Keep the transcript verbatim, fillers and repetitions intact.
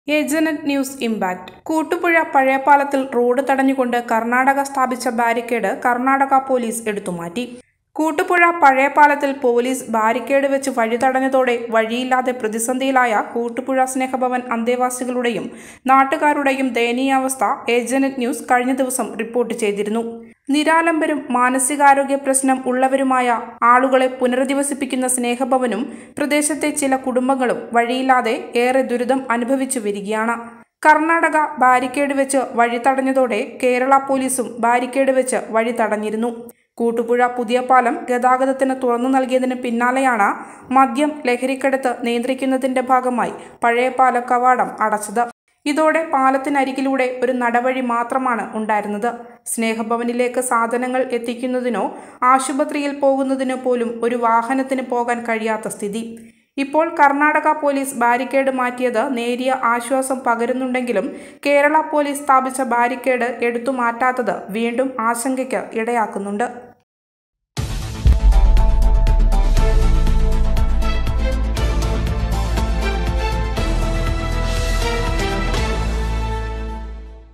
ഏജനറ്റ് news impact. Kootupuzha പഴയപാലത്തിൽ road തടഞ്ഞുകൊണ്ട് കർണാടക സ്ഥാപിച്ച ബാരിക്കേഡ് കർണാടക പോലീസ് എടുത്തുമാറ്റി. കൂട്ടുപുഴ പഴയപാലത്തിൽ പോലീസ് ബാരിക്കേഡ് വെച്ച് വഴി തടഞ്ഞതോടെ വഴിയില്ലാതെ പ്രതിസന്ധിയിലായ കൂട്ടുപുഴ സ്നേഹഭവൻ അന്തേവാസികളുടെയും നാട്ടുകാരുടെയും ദയനീയാവസ്ഥ ഏജനറ്റ് ന്യൂസ് കഴിഞ്ഞ ദിവസം റിപ്പോർട്ട് ചെയ്തിരുന്നു. നിരാലംബരും മാനസികാരോഗ്യ പ്രശ്നം ഉള്ളവരുമായ ആളുകളെ പുനരധിവസിപ്പിക്കുന്ന സ്നേഹഭവനും പ്രദേശത്തെ ചില കുടുംബങ്ങളും വഴിയില്ലാതെ ഏറെ ദുരിതം അനുഭവിച്ചു വരികയാണ്. കർണാടക ബാരിക്കേഡ് വെച്ച് വഴി തടഞ്ഞതോടെ കേരള പോലീസും ബാരിക്കേഡ് വെച്ച് വഴി തടഞ്ഞിരുന്നു. കൂട്ടുപുഴ പുതിയ പാലം ഗതാഗതത്തിന് തുറന്നു നൽകിയതിന് പിന്നാലെയാണ് മദ്യം ലഹരിക്കടത്ത് നിയന്ത്രിക്കുന്നതിന്റെ ഭാഗമായി പഴയ പാല കവാടം അടച്ചത്. ഇതോടെ പാലത്തിനരികിലൂടെ ഒരു നടവഴി മാത്രമാണ് ഉണ്ടായിരുന്നത്. സ്നേഹഭവനിലേക്ക് സാധനങ്ങൾ എത്തിക്കുന്നതിനോ ആശുപത്രിയിൽ പോകുന്നതിനോ പോലും ഒരു വാഹനത്തിന് പോകാൻ കഴിയാത്ത സ്ഥിതി. ഇപ്പോൾ കർണാടക പോലീസ് ബാരിക്കേഡ് മാറ്റിയത് നേരിയ ആശ്വാസം പകരുന്നുണ്ടെങ്കിലും കേരള പോലീസ് സ്ഥാപിച്ച ബാരിക്കേഡ് എടുത്തു മാറ്റാത്തത് വീണ്ടും ആശങ്കയ്ക്ക് ഇടയാക്കുന്നുണ്ട്.